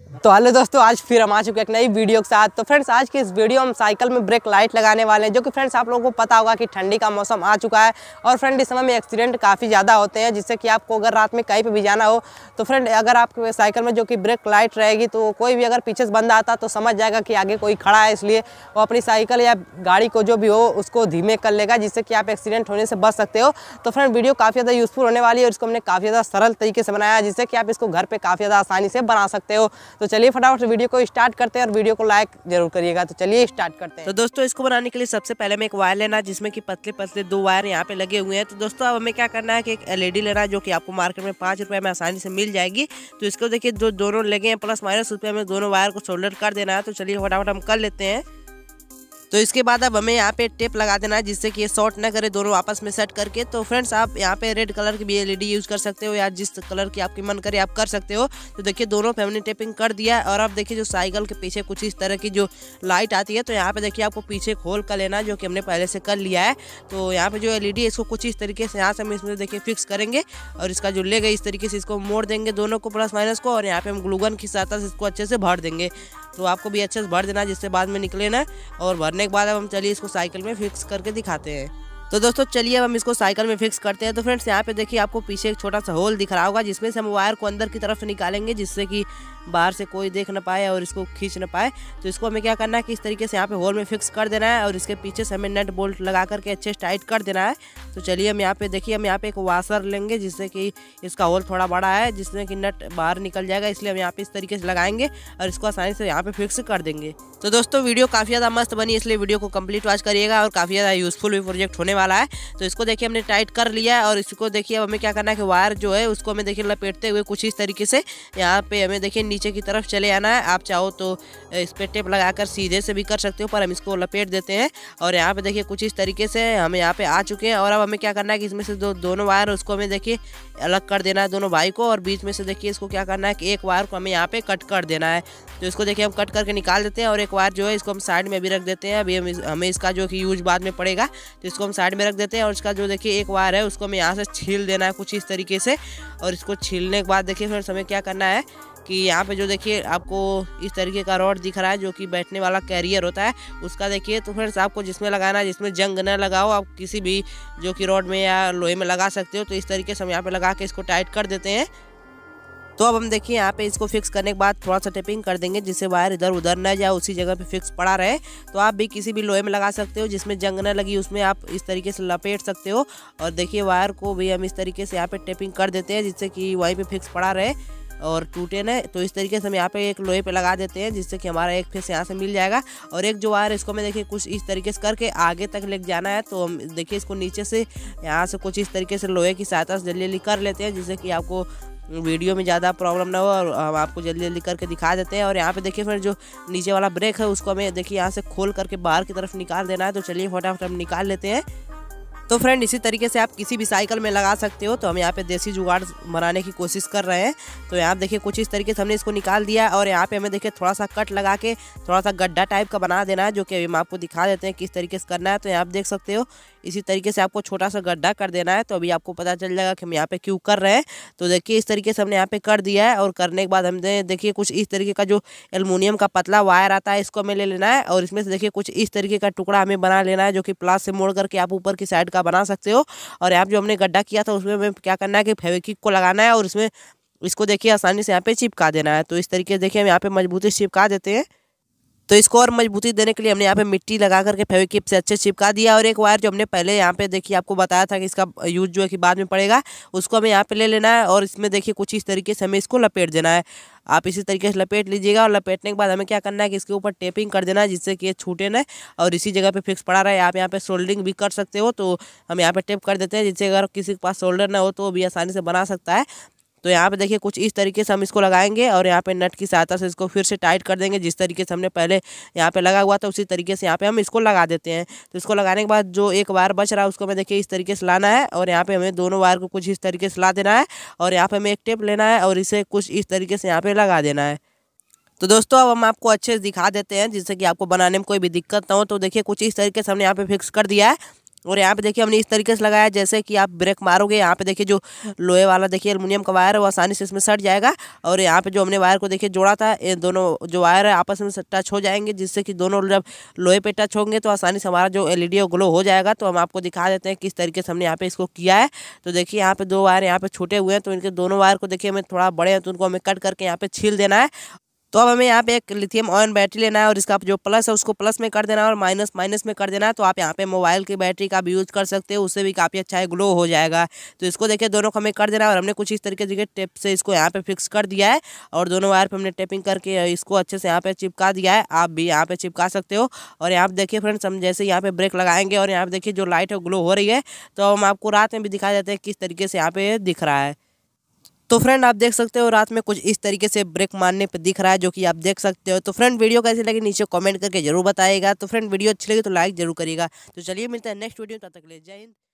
तो हेलो दोस्तों, आज फिर हम आ चुके हैं एक नई वीडियो के साथ। तो फ्रेंड्स, आज की इस वीडियो हम साइकिल में ब्रेक लाइट लगाने वाले हैं, जो कि फ्रेंड्स आप लोगों को पता होगा कि ठंडी का मौसम आ चुका है और फ्रेंड इस समय में एक्सीडेंट काफ़ी ज़्यादा होते हैं, जिससे कि आपको अगर रात में कहीं पे भी जाना हो तो फ्रेंड अगर आपके साइकिल में जो कि ब्रेक लाइट रहेगी तो कोई भी अगर पीछे से बंदा आता तो समझ जाएगा कि आगे कोई खड़ा है, इसलिए वो अपनी साइकिल या गाड़ी को जो भी हो उसको धीमे कर लेगा, जिससे कि आप एक्सीडेंट होने से बच सकते हो। तो फ्रेंड वीडियो काफ़ी ज़्यादा यूज़फुल होने वाली है और इसको हमने काफ़ी ज़्यादा सरल तरीके से बनाया है, जिससे कि आप इसको घर पर काफ़ी ज़्यादा आसानी से बना सकते हो। तो चलिए फटाफट वीडियो को स्टार्ट करते हैं और वीडियो को लाइक जरूर करिएगा। तो चलिए स्टार्ट करते हैं। तो दोस्तों, इसको बनाने के लिए सबसे पहले हमें एक वायर लेना है, जिसमें कि पतले पतले 2 वायर यहाँ पे लगे हुए हैं। तो दोस्तों, अब हमें क्या करना है कि एक एलईडी लेना है, जो कि आपको मार्केट में 5 रुपये में आसानी से मिल जाएगी। तो इसको देखिए दोनों लगे हैं, प्लस माइनस रुपये में दोनों वायर को सोल्डर कर देना है। तो चलिए फटाफट हम कर लेते हैं। तो इसके बाद अब हमें यहाँ पे टेप लगा देना है, जिससे कि ये शॉर्ट ना करे, दोनों आपस में सेट करके। तो फ्रेंड्स, आप यहाँ पे रेड कलर की भी एलईडी यूज़ कर सकते हो या जिस कलर की आपकी मन करे आप कर सकते हो। तो देखिए दोनों पे हमने टेपिंग कर दिया है। और अब देखिए जो साइकिल के पीछे कुछ इस तरह की जो लाइट आती है, तो यहाँ पे देखिए आपको पीछे खोल कर लेना है, जो कि हमने पहले से कर लिया है। तो यहाँ पे जो एलईडी है इसको कुछ इस तरीके से यहाँ से हम इसमें देखिए फिक्स करेंगे और इसका जो लेग है इस तरीके से इसको मोड़ देंगे दोनों को प्लस माइनस को, और यहाँ पे हम ग्लू गन की सहायता से इसको अच्छे से भर देंगे। तो आपको भी अच्छे से भर देना, जिससे बाद में निकले ना। और भरने के बाद अब हम चलिए इसको साइकिल में फिक्स करके दिखाते हैं। तो दोस्तों चलिए अब हम इसको साइकिल में फिक्स करते हैं। तो फ्रेंड्स, यहाँ पे देखिए आपको पीछे एक छोटा सा होल दिख रहा होगा, जिसमें से हम वायर को अंदर की तरफ से निकालेंगे, जिससे कि बाहर से कोई देख ना पाए और इसको खींच ना पाए। तो इसको हमें क्या करना है कि इस तरीके से यहाँ पे होल में फिक्स कर देना है और इसके पीछे से हमें नट बोल्ट लगा करके अच्छे से टाइट कर देना है। तो चलिए हम यहाँ पे देखिए हम यहाँ पे एक वाशर लेंगे, जिससे कि इसका होल थोड़ा बड़ा है, जिससे कि नट बाहर निकल जाएगा, इसलिए हम यहाँ पे इस तरीके से लगाएंगे और इसको आसानी से यहाँ पे फिक्स कर देंगे। तो दोस्तों, वीडियो काफ़ी ज़्यादा मस्त बनी, इसलिए वीडियो को कंप्लीट वॉच करिएगा और काफ़ी ज़्यादा यूजफुल भी प्रोजेक्ट होने वाला है। तो इसको देखिए हमने टाइट कर लिया है और इसको देखिए अब हमें क्या करना है कि वायर जो है उसको हमें देखिए लपेटते हुए कुछ इस तरीके से यहाँ पे हमें देखिए नीचे की तरफ चले आना है। आप चाहो तो इस पर टेप लगाकर सीधे से भी कर सकते हो, पर हम इसको लपेट देते हैं। और यहाँ पे देखिए कुछ इस तरीके से हम यहाँ पे आ चुके हैं। और अब हमें क्या करना है कि इसमें से दोनों वायर उसको हमें देखिए अलग कर देना है दोनों भाई को, और बीच में से देखिए इसको क्या करना है कि एक वायर को हमें यहाँ पे कट कर देना है। तो इसको देखिए हम कट करके निकाल देते हैं और एक वायर जो है इसको हम साइड में भी रख देते हैं। अभी हमें इसका जो कि यूज बाद में पड़ेगा, तो इसको हम साइड में रख देते हैं। और इसका जो देखिए एक वायर है उसको हमें यहाँ से छील देना है कुछ इस तरीके से। और इसको छीलने के बाद देखिए फ्रेंड्स हमें क्या करना है कि यहाँ पे जो देखिए आपको इस तरीके का रॉड दिख रहा है, जो कि बैठने वाला कैरियर होता है उसका देखिए। तो फ्रेंड्स आपको जिसमें लगाना है, जिसमें जंग न लगाओ, आप किसी भी जो कि रॉड में या लोहे में लगा सकते हो। तो इस तरीके से हम यहाँ पे लगा के इसको टाइट कर देते हैं। तो अब हम देखिए यहाँ पे इसको फिक्स करने के बाद थोड़ा सा टेपिंग कर देंगे, जिससे वायर इधर उधर न जाए, उसी जगह पे फिक्स पड़ा रहे। तो आप भी किसी भी लोहे में लगा सकते हो, जिसमें जंग न लगी उसमें आप इस तरीके से लपेट सकते हो। और देखिए वायर को भी हम इस तरीके से यहाँ पे टेपिंग कर देते हैं, जिससे कि वहीं पे फिक्स पड़ा रहे और टूटे न। तो इस तरीके से हम यहाँ पे एक लोहे पे लगा देते हैं, जिससे कि हमारा एक फेस यहाँ से मिल जाएगा। और एक जो वायर इसको हमें देखिए कुछ इस तरीके से करके आगे तक लेके जाना है। तो हम देखिए इसको नीचे से यहाँ से कुछ इस तरीके से लोहे की सहायता से जल्दी जल्दी कर लेते हैं, जिससे कि आपको वीडियो में ज़्यादा प्रॉब्लम ना हो, और हम आपको जल्दी जल्दी करके दिखा देते हैं। और यहाँ पे देखिए फिर जो नीचे वाला ब्रेक है उसको हमें देखिए यहाँ से खोल करके बाहर की तरफ निकाल देना है। तो चलिए फटाफट हम निकाल लेते हैं। तो फ्रेंड, इसी तरीके से आप किसी भी साइकिल में लगा सकते हो। तो हम यहाँ पे देसी जुगाड़ बनाने की कोशिश कर रहे हैं। तो यहाँ देखिए कुछ इस तरीके से हमने इसको निकाल दिया है और यहाँ पे हमें देखिए थोड़ा सा कट लगा के थोड़ा सा गड्ढा टाइप का बना देना है, जो कि अभी हम आपको दिखा देते हैं किस तरीके से करना है। तो यहाँ आप देख सकते हो इसी तरीके से आपको छोटा सा गड्ढा कर देना है। तो अभी आपको पता चल जाएगा कि हम यहाँ पे क्यों कर रहे हैं। तो देखिए इस तरीके से हमने यहाँ पे कर दिया है। और करने के बाद हमने देखिए कुछ इस तरीके का जो एल्युमिनियम का पतला वायर आता है, इसको हमें ले लेना है और इसमें से देखिए कुछ इस तरीके का टुकड़ा हमें बना लेना है, जो कि प्लास से मोड़ करके आप ऊपर की साइड का बना सकते हो। और यहाँ जो हमने गड्ढा किया था उसमें हमें क्या करना है कि फेविक्विक को लगाना है और इसमें इसको देखिए आसानी से यहाँ पे चिपका देना है। तो इस तरीके से देखिए हम यहाँ पे मजबूती से चिपका देते हैं। तो इसको और मजबूती देने के लिए हमने यहाँ पे मिट्टी लगा करके फेविक्विक से अच्छे चिपका दिया। और एक वायर जो हमने पहले यहाँ पे देखिए आपको बताया था कि इसका यूज जो है कि बाद में पड़ेगा, उसको हमें यहाँ पे ले लेना है और इसमें देखिए कुछ इस तरीके से हमें इसको लपेट देना है। आप इसी तरीके से लपेट लीजिएगा और लपेटने के बाद हमें क्या करना है कि इसके ऊपर टेपिंग कर देना है, जिससे कि ये छूटे ना और इसी जगह पे फिक्स पड़ा रहे। आप यहाँ पे सोल्डरिंग भी कर सकते हो, तो हम यहाँ पे टेप कर देते हैं, जिससे अगर किसी के पास सोल्डर ना हो तो वो भी आसानी से बना सकता है। तो यहाँ पे देखिए कुछ इस तरीके से हम इसको लगाएंगे और यहाँ पे नट की सहायता से इसको फिर से टाइट कर देंगे, जिस तरीके से हमने पहले यहाँ पे लगा हुआ था उसी तरीके से यहाँ पे हम इसको लगा देते हैं। तो इसको लगाने के बाद जो एक वायर बच रहा है उसको हमें देखिए इस तरीके से लाना है और यहाँ पे हमें दोनों वायर को कुछ इस तरीके से ला देना है और यहाँ पे हमें एक टेप लेना है और इसे कुछ इस तरीके से यहाँ पे लगा देना है। तो दोस्तों अब हम आपको अच्छे से दिखा देते हैं, जिससे कि आपको बनाने में कोई भी दिक्कत ना हो। तो देखिए कुछ इस तरीके से हमने यहाँ पे फिक्स कर दिया है और यहाँ पे देखिए हमने इस तरीके से लगाया जैसे कि आप ब्रेक मारोगे, यहाँ पे देखिए जो लोहे वाला देखिए एल्युमिनियम का वायर है वो आसानी से इसमें सट जाएगा। और यहाँ पे जो हमने वायर को देखिए जोड़ा था, ये दोनों जो वायर है आपस में टच हो जाएंगे, जिससे कि दोनों जब लोहे पे टच होंगे तो आसानी से हमारा जो एलईडी ग्लो हो जाएगा। तो हम आपको दिखा देते हैं किस तरीके से हमने यहाँ पे इसको किया है। तो देखिए यहाँ पे दो वायर यहाँ पे छूटे हुए हैं, तो इनके दोनों वायर को देखिए हमें थोड़ा बड़े हैं तो उनको हमें कट करके यहाँ पे छील देना है। तो अब हमें यहाँ पे एक लिथियम आयन बैटरी लेना है और इसका जो प्लस है उसको प्लस में कर देना है और माइनस माइनस में कर देना है। तो आप यहाँ पे मोबाइल की बैटरी का भी यूज़ कर सकते हो, उससे भी काफ़ी अच्छा है, ग्लो हो जाएगा। तो इसको देखिए दोनों को हमें कर देना है और हमने कुछ इस तरीके से टेप से इसको यहाँ पे फिक्स कर दिया है और दोनों वायर पे हमने टेपिंग करके इसको अच्छे से यहाँ पे चिपका दिया है। आप भी यहाँ पे चिपका सकते हो। और यहाँ पे देखिए फ्रेंड्स, हम जैसे यहाँ पे ब्रेक लगाएंगे और यहाँ पे देखिए जो लाइट है ग्लो हो रही है, तो हम आपको रात में भी दिखा देते हैं किस तरीके से यहाँ पे दिख रहा है। तो फ्रेंड आप देख सकते हो रात में कुछ इस तरीके से ब्रेक मारने पे दिख रहा है, जो कि आप देख सकते हो। तो फ्रेंड वीडियो कैसी लगी नीचे कमेंट करके जरूर बताइएगा। तो फ्रेंड वीडियो अच्छी लगी तो लाइक जरूर करिएगा। तो चलिए मिलते हैं नेक्स्ट वीडियो, तब तक के लिए जय हिंद।